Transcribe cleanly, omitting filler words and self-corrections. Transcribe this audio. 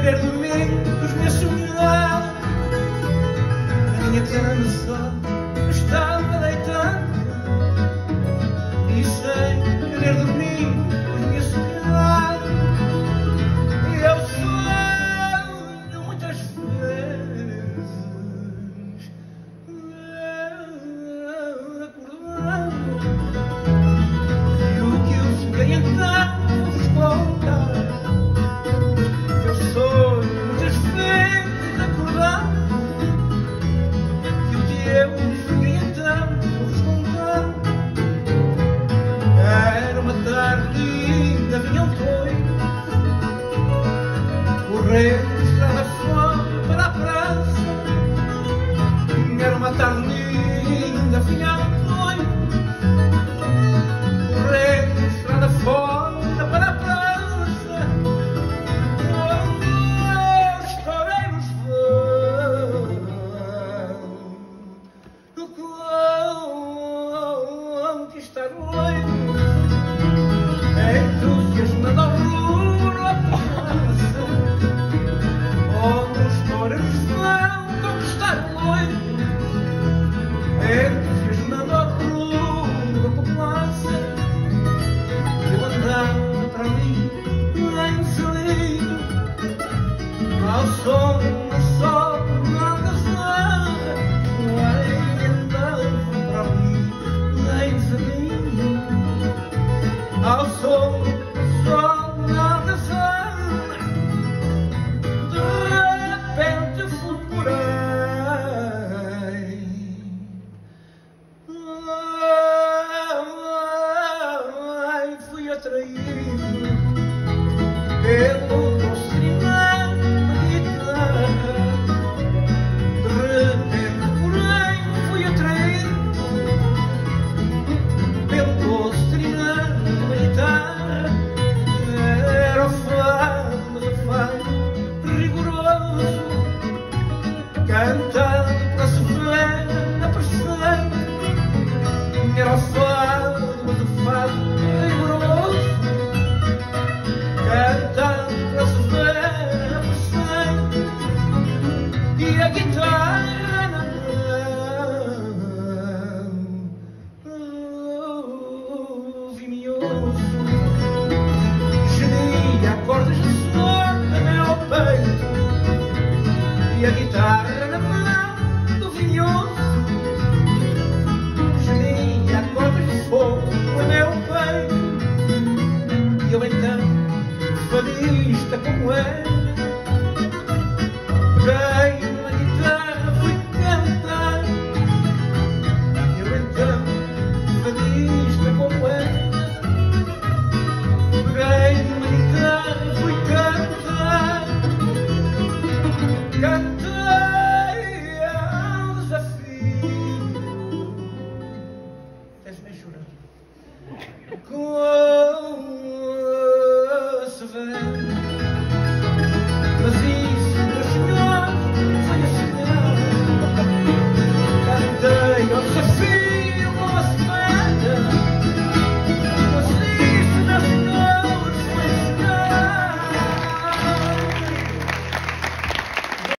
querer dormir com os meus sonhos. Na minha cama só estava deitado e sem querer dormir com os meus sonhos. E eu sonho muitas vezes acordando. E o que eu sonhei então vos contar. Eu sonho muitas vezes acordando. E o que eu sonhei então vos contar. Era uma tarde linda, vinha um toito correndo estrada fora para a praça. Era uma tarde linda, vinha um toito correndo estrada fora para a praça. Os toureiros vão conquistar o leito, entusiasmando ao rubro a praça, onde os toureiros vão conquistar o leito, entusiasmando ao rubro a praça. Eu andava para ali, em Salido, ao som do sol na algazarra. Eu andava para ali, em Salido, ao som do sol na algazarra. De repente fulgurei, fui atraído pelo doce trinado da guitarra. De repente, porém, fui atraído pelo doce trinado da guitarra. Era o fado, mas o fado rigoroso, cantado para se ver na perfeita. Era o fado, mas o fado rigoroso, cantado para se ver na perfeita. E a guitarra na mão, vimioso, gemia acordes de suor no meu peito. E a guitarra na mão do vinhoso gemia acordes de fogo no meu peito. E eu então, fadista como era, peguei uma guitarra, fui cantar. E eu então, fadista como era, peguei uma guitarra, fui cantar.